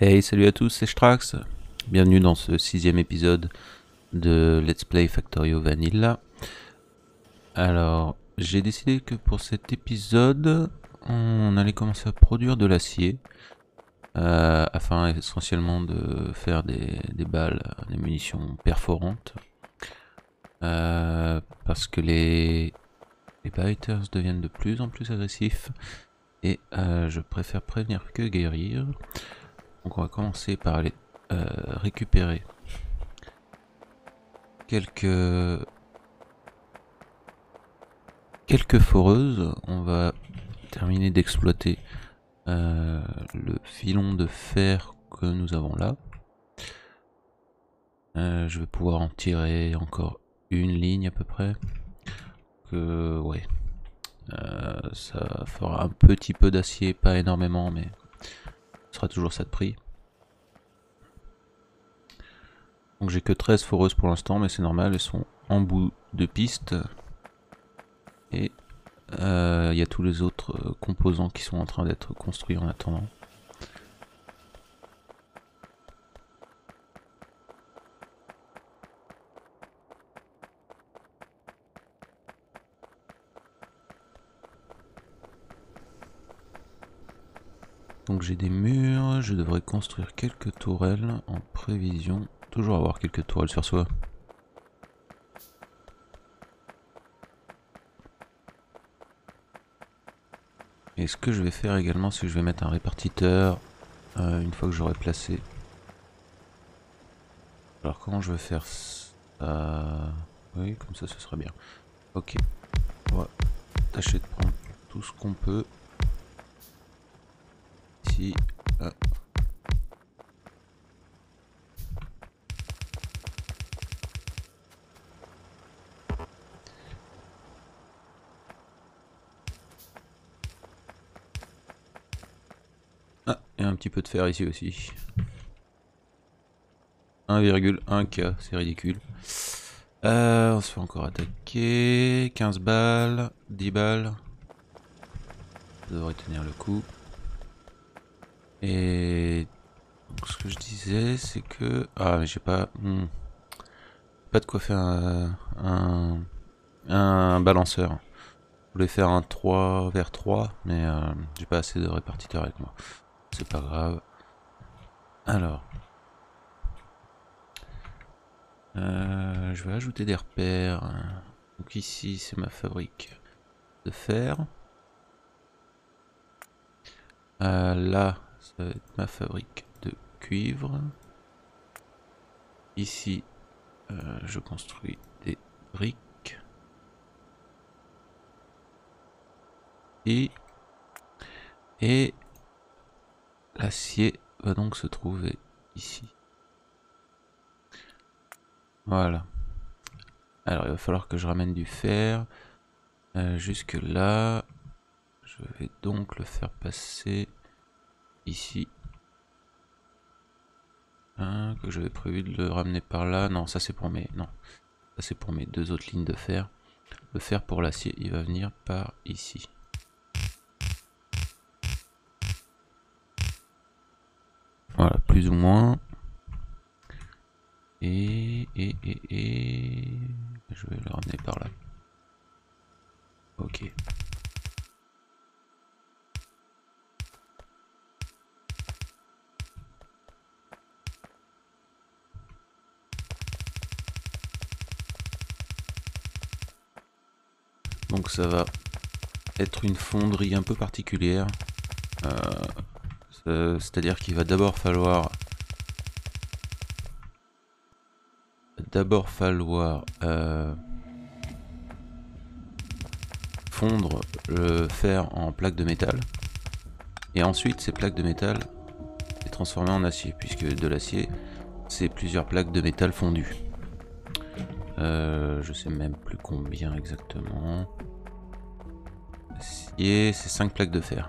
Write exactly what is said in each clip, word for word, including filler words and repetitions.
Hey, salut à tous, c'est Strax. Bienvenue dans ce sixième épisode de Let's Play Factorio Vanilla. Alors, j'ai décidé que pour cet épisode, on allait commencer à produire de l'acier. Euh, afin essentiellement de faire des, des balles, des munitions perforantes. Euh, parce que les, les biters deviennent de plus en plus agressifs. Et euh, je préfère prévenir que guérir. Donc on va commencer par aller euh, récupérer quelques quelques foreuses. On va terminer d'exploiter euh, le filon de fer que nous avons là. Euh, je vais pouvoir en tirer encore une ligne à peu près. Que ouais, euh, ça fera un petit peu d'acier, pas énormément, mais ce sera toujours ça de prix. Donc j'ai que treize foreuses pour l'instant, mais c'est normal, elles sont en bout de piste. Et il euh, y a tous les autres euh, composants qui sont en train d'être construits en attendant. Donc j'ai des murs, je devrais construire quelques tourelles en prévision. Toujours avoir quelques tourelles sur soi. Et ce que je vais faire également, c'est que je vais mettre un répartiteur euh, une fois que j'aurai placé. Alors comment je vais faire ça? Oui, comme ça ce sera bien. Ok, on va tâcher de prendre tout ce qu'on peut. Ici, là. Ah, et un petit peu de fer ici aussi. un virgule un K, c'est ridicule. Euh, on se fait encore attaquer. quinze balles, dix balles. Ça devrait tenir le coup. Et donc, ce que je disais, c'est que... Ah, mais j'ai pas... Hmm, pas de quoi faire un, un, un balanceur. Je voulais faire un trois vers trois, mais euh, j'ai pas assez de répartiteurs avec moi. C'est pas grave. Alors... Euh, je vais ajouter des repères. Donc ici, c'est ma fabrique de fer. Euh, là, ça va être ma fabrique de cuivre. Ici, euh, je construis des briques. Et, et l'acier va donc se trouver ici. Voilà. Alors, il va falloir que je ramène du fer. Euh, jusque là, je vais donc le faire passer ici. Hein, que j'avais prévu de le ramener par là. Non, ça c'est pour mes... Non. Ça c'est pour mes deux autres lignes de fer. Le fer pour l'acier, il va venir par ici. Voilà, plus ou moins. Et, et, et, et... Je vais le ramener par là. Ok. Donc ça va être une fonderie un peu particulière. Euh, C'est-à-dire qu'il va d'abord falloir... D'abord falloir... Euh, fondre le fer en plaques de métal. Et ensuite, ces plaques de métal les transformer en acier. Puisque de l'acier, c'est plusieurs plaques de métal fondues. Euh, je sais même plus combien exactement. Acier, c'est cinq plaques de fer.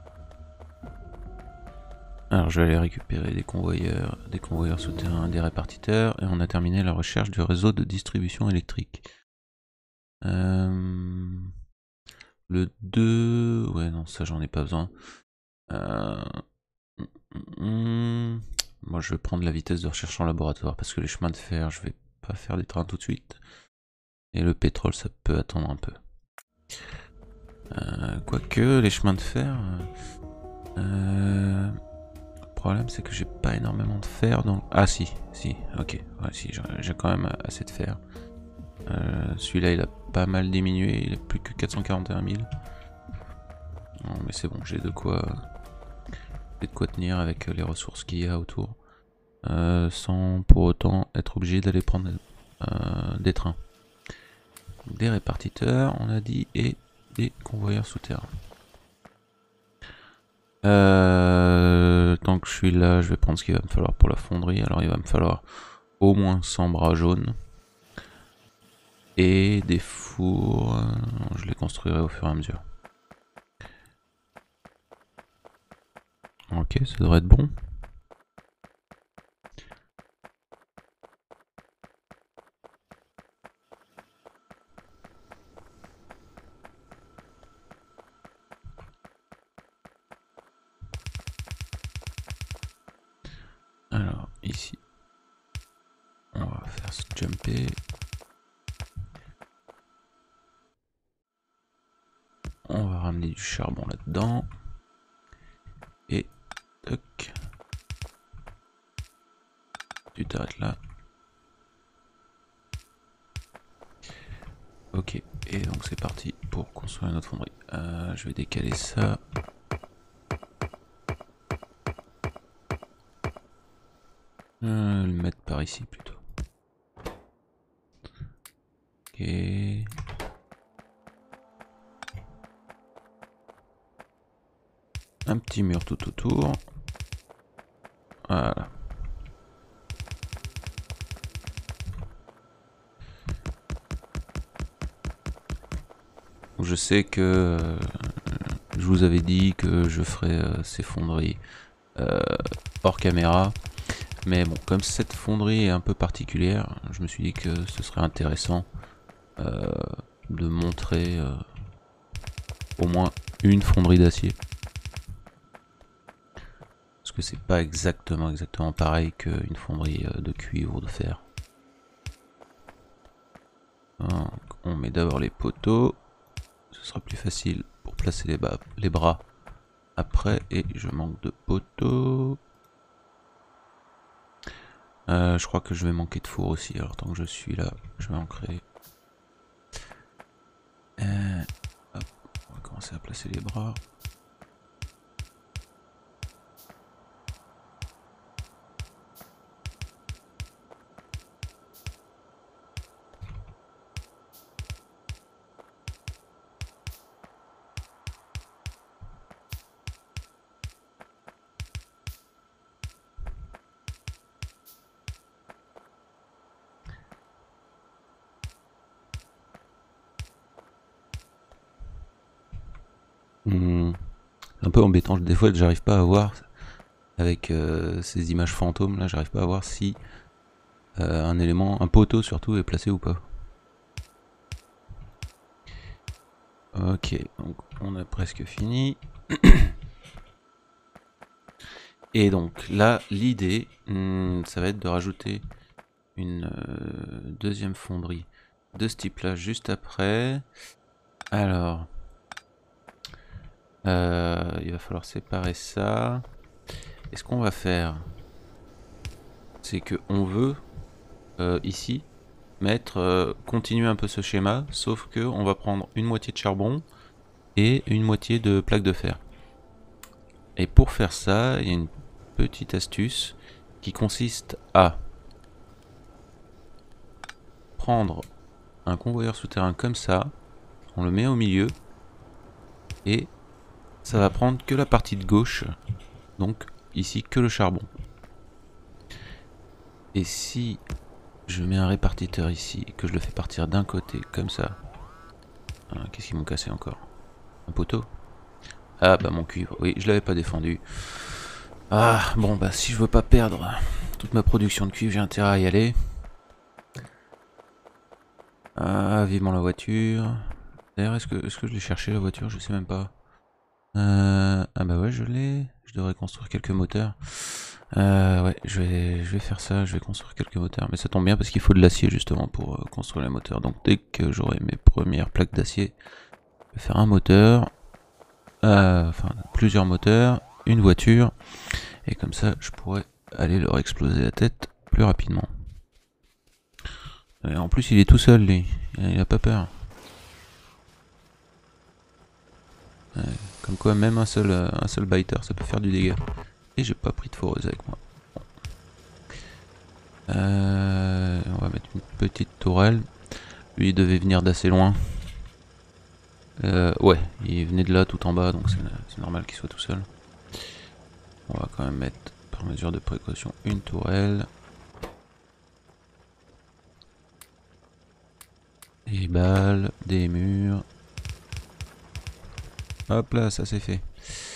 Alors je vais aller récupérer des convoyeurs, des convoyeurs souterrains, des répartiteurs, et on a terminé la recherche du réseau de distribution électrique. Euh, le deux... Ouais non, ça j'en ai pas besoin. Euh, moi je vais prendre la vitesse de recherche en laboratoire parce que les chemins de fer, je vais pas faire des trains tout de suite. Et le pétrole, ça peut attendre un peu. Euh, Quoique, les chemins de fer... Euh, le problème, c'est que j'ai pas énormément de fer, donc... Ah si, si, ok. Ouais, si, j'ai quand même assez de fer. Euh, Celui-là, il a pas mal diminué, il a plus que quatre cent quarante et un mille. Non, mais c'est bon, j'ai de quoi... J'ai de quoi tenir avec les ressources qu'il y a autour. Euh, sans pour autant être obligé d'aller prendre euh, des trains. Des répartiteurs, on a dit, et des convoyeurs souterrains. Euh, tant que je suis là, je vais prendre ce qu'il va me falloir pour la fonderie. Alors il va me falloir au moins cent bras jaunes. Et des fours, je les construirai au fur et à mesure. Ok, ça devrait être bon. Alors, ici, on va faire se jumper. On va ramener du charbon là-dedans. Et, toc. Tu t'arrêtes là. Ok, et donc c'est parti pour construire notre fonderie. Euh, je vais décaler ça. Euh, le mettre par ici plutôt. Ok. Un petit mur tout autour. Voilà. Je sais que euh, je vous avais dit que je ferais euh, ces fonderies euh, hors caméra. Mais bon, comme cette fonderie est un peu particulière, je me suis dit que ce serait intéressant euh, de montrer euh, au moins une fonderie d'acier. Parce que c'est pas exactement exactement pareil qu'une fonderie de cuivre ou de fer. Donc, on met d'abord les poteaux. Ce sera plus facile pour placer les, bas, les bras après. Et je manque de poteaux. Euh, je crois que je vais manquer de four aussi. Alors tant que je suis là, je vais en créer. Euh, hop, on va commencer à placer les bras. Mmh. Un peu embêtant, des fois j'arrive pas à voir avec euh, ces images fantômes là, j'arrive pas à voir si euh, un élément, un poteau surtout est placé ou pas. Ok, donc on a presque fini. Et donc là, l'idée, hmm, ça va être de rajouter une euh, deuxième fonderie de ce type là juste après. Alors, euh, il va falloir séparer ça. Et ce qu'on va faire, c'est que on veut euh, ici mettre, euh, continuer un peu ce schéma, sauf que on va prendre une moitié de charbon et une moitié de plaque de fer. Et pour faire ça, il y a une petite astuce qui consiste à prendre un convoyeur souterrain comme ça, on le met au milieu et ça va prendre que la partie de gauche, donc ici que le charbon. Et si je mets un répartiteur ici et que je le fais partir d'un côté comme ça, ah, qu'est-ce qu'ils m'ont cassé encore? Un poteau? Ah bah mon cuivre, oui je l'avais pas défendu. Ah bon bah si je veux pas perdre toute ma production de cuivre, j'ai intérêt à y aller. Ah vivement la voiture. D'ailleurs est-ce que, est-ce que je l'ai cherché la voiture? Je sais même pas. Euh, ah bah ouais je l'ai. Je devrais construire quelques moteurs. Euh, ouais, je vais, je vais faire ça, je vais construire quelques moteurs. Mais ça tombe bien parce qu'il faut de l'acier justement pour euh, construire les moteurs. Donc dès que j'aurai mes premières plaques d'acier, je vais faire un moteur, euh, enfin plusieurs moteurs, une voiture. Et comme ça, je pourrais aller leur exploser la tête plus rapidement. Et en plus, il est tout seul, lui. Il a pas peur. Ouais, comme quoi, même un seul, euh, un seul biter, ça peut faire du dégât. Et j'ai pas pris de foreuse avec moi. Bon. Euh, on va mettre une petite tourelle. Lui, il devait venir d'assez loin. Euh, ouais, il venait de là, tout en bas, donc c'est normal qu'il soit tout seul. On va quand même mettre, par mesure de précaution, une tourelle. Des balles, des murs. Hop là, ça c'est fait.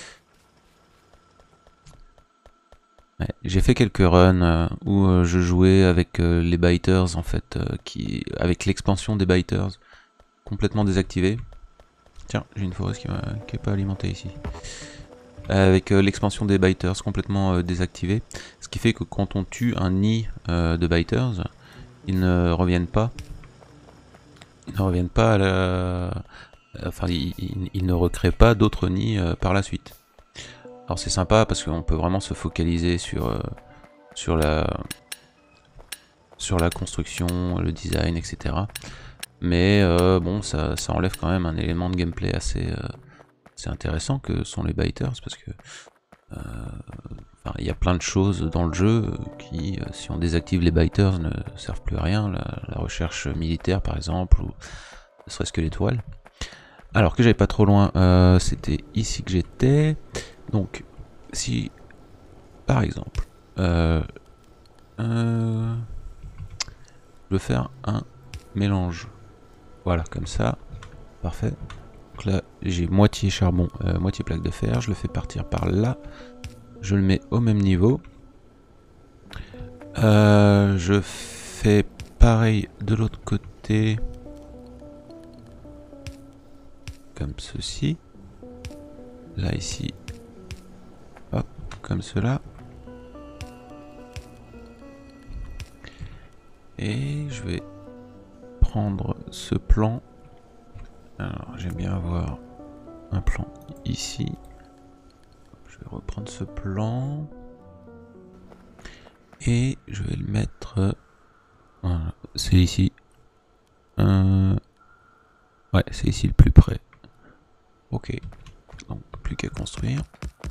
Ouais, j'ai fait quelques runs euh, où euh, je jouais avec euh, les biters en fait, euh, qui, avec l'expansion des biters complètement désactivée. Tiens, j'ai une forêt qui n'est pas alimentée ici. Avec euh, l'expansion des biters complètement euh, désactivée, ce qui fait que quand on tue un nid euh, de biters, ils ne reviennent pas. Ils ne reviennent pas à la... Enfin, ils, ils, ils ne recréent pas d'autres nids euh, par la suite. Alors c'est sympa parce qu'on peut vraiment se focaliser sur, euh, sur, la, sur la construction, le design, et cetera. Mais euh, bon, ça, ça enlève quand même un élément de gameplay assez, euh, assez intéressant que sont les biters parce que euh, enfin, il y a plein de choses dans le jeu qui, euh, si on désactive les biters, ne servent plus à rien. La, la recherche militaire par exemple, ou ne serait-ce que l'étoile. Alors que j'avais pas trop loin, euh, c'était ici que j'étais. Donc, si par exemple, euh, euh, je veux faire un mélange, voilà, comme ça, parfait. Donc là, j'ai moitié charbon, euh, moitié plaque de fer, je le fais partir par là, je le mets au même niveau. Euh, je fais pareil de l'autre côté, comme ceci. Là, ici, hop, comme cela. Et je vais prendre ce plan. Alors, j'aime bien avoir un plan ici. Je vais reprendre ce plan. Et je vais le mettre... Voilà, c'est ici. Euh, ouais, c'est ici le plus près. Ok, donc plus qu'à construire.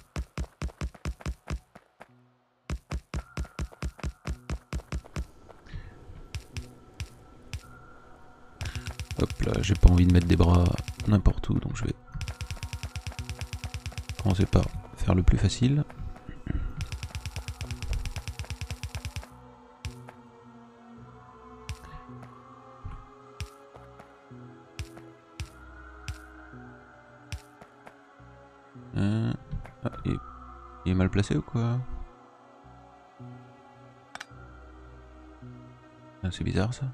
Hop là, j'ai pas envie de mettre des bras n'importe où, donc je vais commencer par faire le plus facile. Euh, ah, il, il est mal placé ou quoi? Ah, c'est bizarre ça.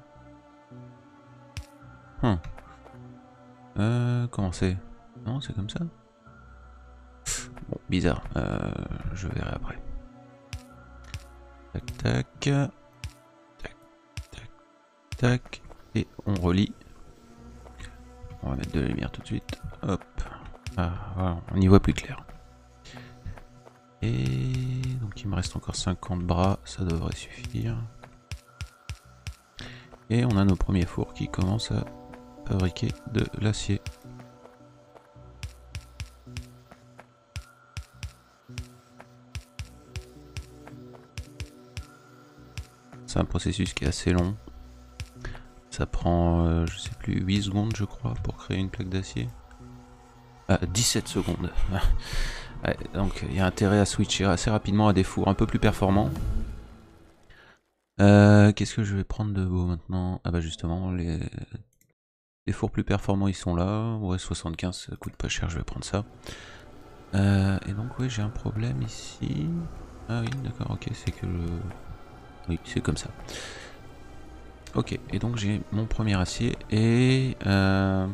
Hum. Euh, comment c'est? Non, c'est comme ça. Bon, bizarre. Euh, je verrai après. Tac, tac. Tac, tac, tac. Et on relie. On va mettre de la lumière tout de suite. Hop. Ah, voilà, on y voit plus clair. Et donc il me reste encore cinquante bras, ça devrait suffire. Et on a nos premiers fours qui commencent à fabriquer de l'acier. C'est un processus qui est assez long. Ça prend, euh, je sais plus, huit secondes je crois pour créer une plaque d'acier. Ah, dix-sept secondes. Ouais, donc il y a intérêt à switcher assez rapidement à des fours un peu plus performants. Euh, Qu'est-ce que je vais prendre de beau maintenant? Ah bah justement, les, les fours plus performants ils sont là. Ouais, soixante-quinze ça coûte pas cher, je vais prendre ça. Euh, et donc oui, j'ai un problème ici. Ah oui, d'accord, ok, c'est que le... Oui, c'est comme ça. Ok, et donc j'ai mon premier acier et... Euh,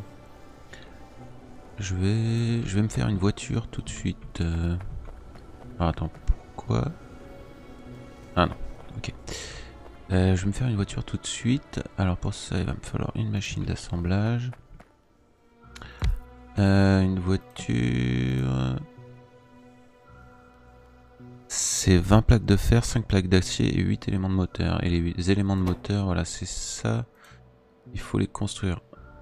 je vais... Je vais me faire une voiture tout de suite. Euh... Alors attends, pourquoi Ah non, ok. Euh, je vais me faire une voiture tout de suite. Alors pour ça, il va me falloir une machine d'assemblage. Euh, une voiture... C'est vingt plaques de fer, cinq plaques d'acier et huit éléments de moteur. Et les huit éléments de moteur, voilà, c'est ça. Il faut les construire.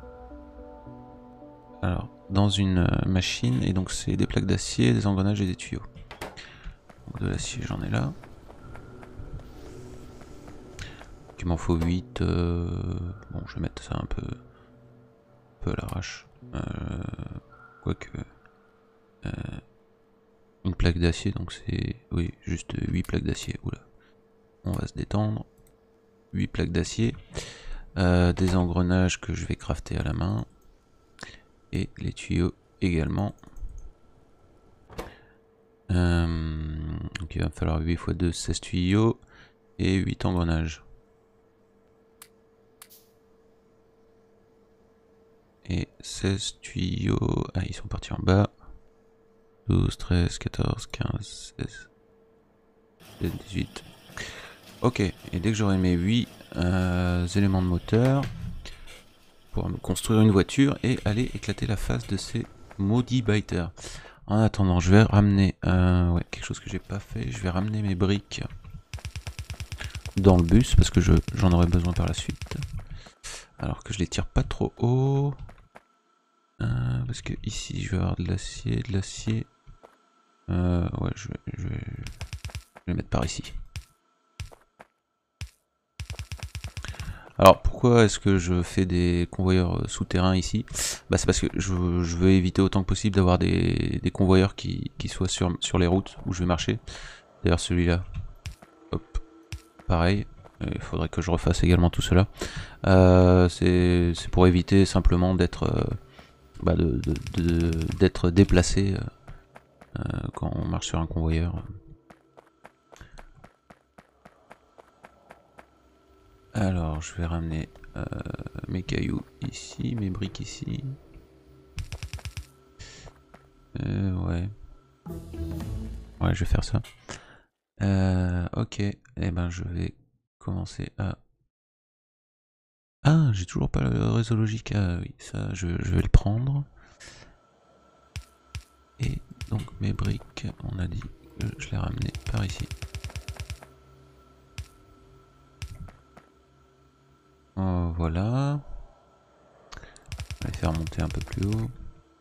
Alors, dans une machine, et donc c'est des plaques d'acier, des engrenages et des tuyaux. Donc de l'acier, j'en ai là. Il m'en faut huit. Euh... Bon, je vais mettre ça un peu, un peu à l'arrache. Euh... Quoique... Euh... Une plaque d'acier, donc c'est... Oui, juste huit plaques d'acier. Oula. On va se détendre. huit plaques d'acier. Euh, des engrenages que je vais crafter à la main. Et les tuyaux également. Euh, donc il va me falloir huit fois deux, seize tuyaux. Et huit engrenages. Et seize tuyaux. Ah, ils sont partis en bas. douze, treize, quatorze, quinze, seize, dix-huit. Ok, et dès que j'aurai mes huit euh, éléments de moteur, pour me construire une voiture et aller éclater la face de ces maudits biters. En attendant, je vais ramener euh, ouais, quelque chose que j'ai pas fait. Je vais ramener mes briques dans le bus parce que j'en aurai besoin par la suite. Alors que je les tire pas trop haut. Euh, parce que ici je vais avoir de l'acier, de l'acier. Euh, ouais, je, je, je vais les mettre par ici. Alors pourquoi est-ce que je fais des convoyeurs souterrains ici? Bah c'est parce que je, je veux éviter autant que possible d'avoir des, des convoyeurs qui, qui soient sur, sur les routes où je vais marcher. D'ailleurs celui-là, hop, pareil. Il faudrait que je refasse également tout cela. Euh, c'est pour éviter simplement d'être euh, bah de, de, de, d'être déplacé euh, quand on marche sur un convoyeur. Alors je vais ramener euh, mes cailloux ici, mes briques ici. Euh, ouais. Ouais, je vais faire ça. Euh, ok, et eh ben je vais commencer à... Ah, j'ai toujours pas le réseau logique. Ah oui, ça je, je vais le prendre. Et donc mes briques, on a dit que je les ramenais par ici. Oh, voilà. On va les faire monter un peu plus haut.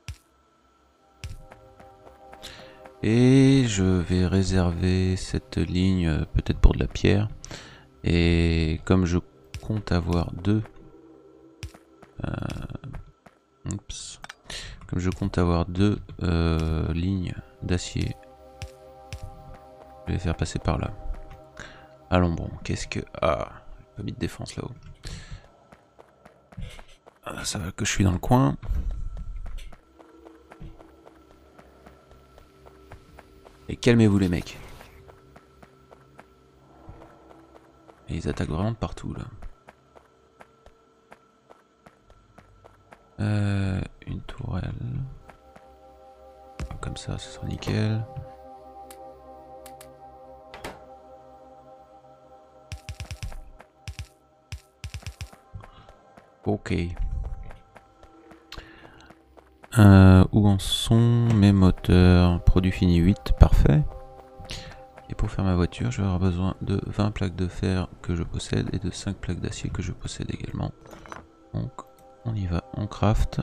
Et je vais réserver cette ligne peut-être pour de la pierre. Et comme je compte avoir deux... Euh, oups. Comme je compte avoir deux euh, lignes d'acier, je vais les faire passer par là. Allons bon, qu'est-ce que... Ah, j'ai pas mis de défense là-haut. Ah, ça va que je suis dans le coin. Et calmez-vous les mecs. Et ils attaquent vraiment de partout là. Euh, une tourelle. Comme ça, ce sera nickel. Ok. Euh, où en sont mes moteurs? Produit fini huit, parfait. Et pour faire ma voiture, je vais avoir besoin de vingt plaques de fer que je possède et de cinq plaques d'acier que je possède également. Donc on y va, on craft.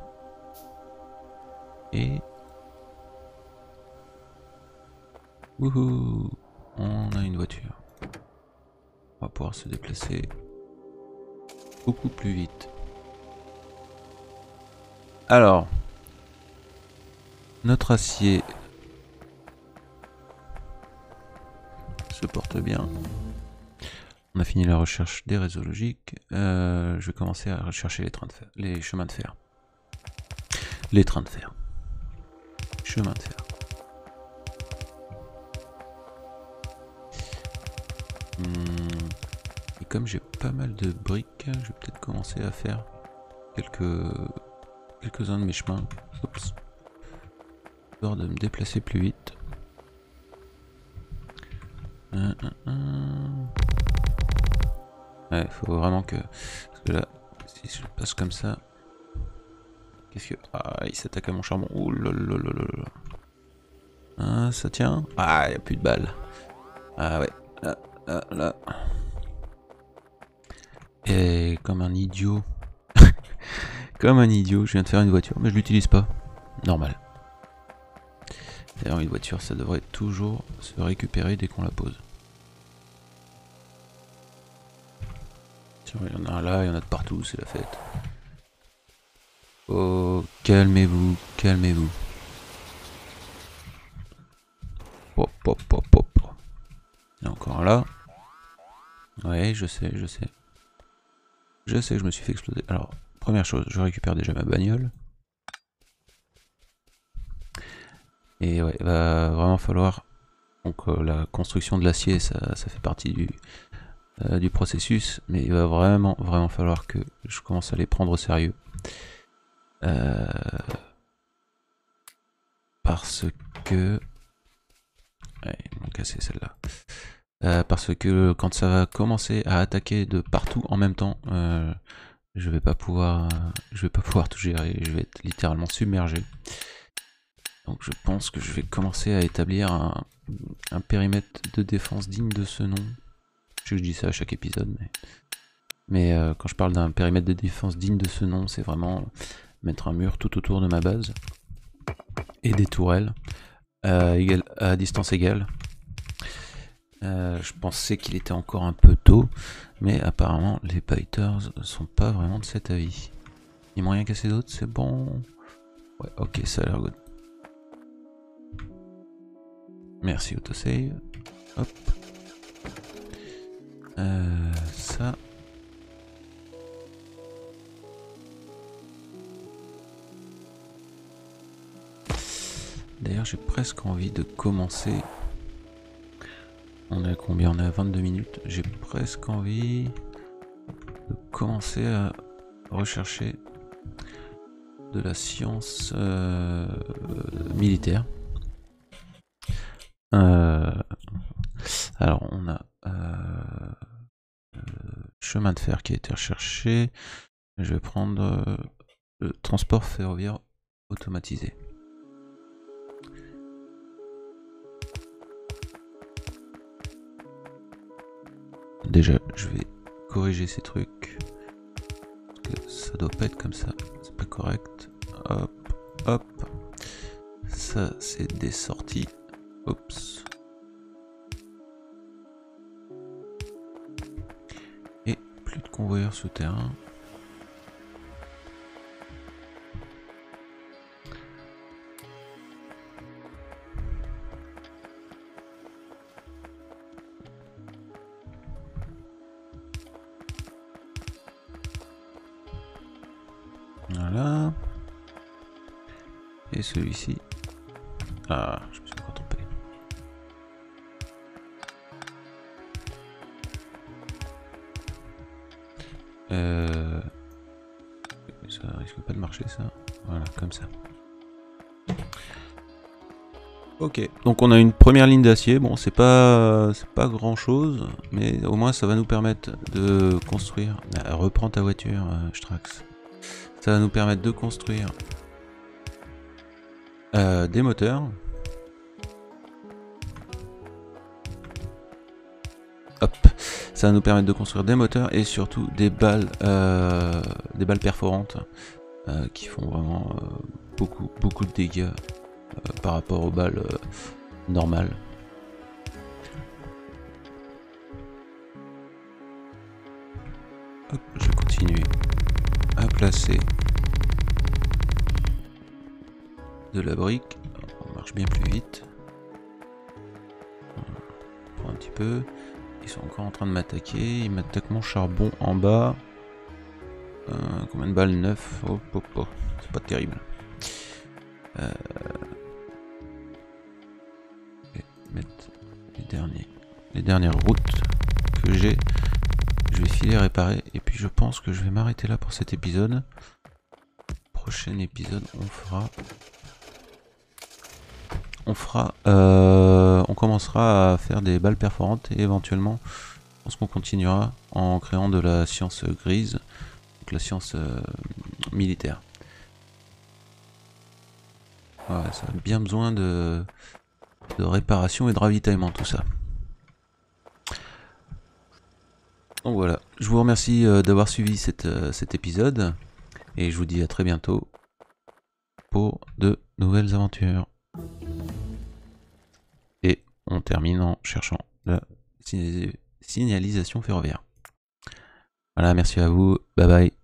Et... Wouhou! On a une voiture. On va pouvoir se déplacer beaucoup plus vite. Alors, notre acier se porte bien. On a fini la recherche des réseaux logiques. Euh, je vais commencer à rechercher les trains de fer, les chemins de fer. Les trains de fer. Chemin de fer. Hum, et comme j'ai pas mal de briques, je vais peut-être commencer à faire quelques quelques-uns de mes chemins. Oups. Histoire de me déplacer plus vite. Un, un, un. Ouais, faut vraiment que... Parce que là, si je passe comme ça... Qu'est-ce que... Ah, il s'attaque à mon charbon. Ouh là là là là là. Ah, ça tient. Ah, il n'y a plus de balles. Ah ouais. Là, là, là. Et comme un idiot... Comme un idiot, je viens de faire une voiture, mais je l'utilise pas. Normal. D'ailleurs, une voiture, ça devrait toujours se récupérer dès qu'on la pose. Tiens, il y en a un là, il y en a de partout, c'est la fête. Oh, calmez-vous, calmez-vous. Pop, pop, pop, pop. Il y en a encore un là. Ouais, je sais, je sais. Je sais que je me suis fait exploser. Alors, première chose, je récupère déjà ma bagnole. Et ouais, va vraiment falloir... Donc euh, la construction de l'acier, ça, ça fait partie du, euh, du processus. Mais il va vraiment, vraiment falloir que je commence à les prendre au sérieux. Euh, parce que... Ouais, ils m'ont cassé celle-là. Euh, parce que quand ça va commencer à attaquer de partout en même temps, euh, je vais pas pouvoir, euh, je vais pas pouvoir tout gérer. Je vais être littéralement submergé. Donc je pense que je vais commencer à établir un, un périmètre de défense digne de ce nom. Je sais que je dis ça à chaque épisode, mais, mais euh, quand je parle d'un périmètre de défense digne de ce nom, c'est vraiment mettre un mur tout autour de ma base et des tourelles à, égal, à distance égale. Euh, je pensais qu'il était encore un peu tôt, mais apparemment les fighters sont pas vraiment de cet avis. Ils m'ont rien cassé d'autre, c'est bon. Ouais, ok, ça a l'air good. Merci autosave. Hop. Euh, ça. D'ailleurs, j'ai presque envie de commencer. On est à combien? On est à vingt-deux minutes. J'ai presque envie de commencer à rechercher de la science euh, militaire. Euh, alors, on a euh, le chemin de fer qui a été recherché. Je vais prendre euh, le transport ferroviaire automatisé. Déjà, je vais corriger ces trucs. Parce que ça doit pas être comme ça. C'est pas correct. Hop, hop. Ça, c'est des sorties. Oups. Et plus de convoyeurs souterrains. Voilà. Et celui-ci. Ah, je me suis encore trompé. Euh... Ça risque pas de marcher ça. Voilà, comme ça. Ok, donc on a une première ligne d'acier. Bon, c'est pas, c'est pas grand chose, mais au moins ça va nous permettre de construire. Ah, reprends ta voiture, euh, Strax. Ça va nous permettre de construire euh, des moteurs. Hop, ça va nous permettre de construire des moteurs et surtout des balles, euh, des balles perforantes euh, qui font vraiment euh, beaucoup, beaucoup de dégâts euh, par rapport aux balles euh, normales. Hop, je vais continuer à placer de la brique. On marche bien plus vite. On prend un petit peu. Ils sont encore en train de m'attaquer. Ils m'attaquent mon charbon en bas. Euh, combien de balles? neuf. Oh, oh, oh. C'est pas terrible. Euh... Je vais mettre les, derniers, les dernières routes que j'ai. Je vais filer réparer. Et puis je pense que je vais m'arrêter là pour cet épisode. Prochain épisode, on fera... On fera... Euh, on commencera à faire des balles perforantes et éventuellement pense qu'on continuera en créant de la science grise, donc la science euh, militaire. Ouais, ça a bien besoin de, de réparation et de ravitaillement, tout ça. Donc voilà, je vous remercie euh, d'avoir suivi cette, euh, cet épisode, et je vous dis à très bientôt pour de nouvelles aventures. Et on termine en cherchant la signalisation ferroviaire. Voilà, merci à vous, bye bye.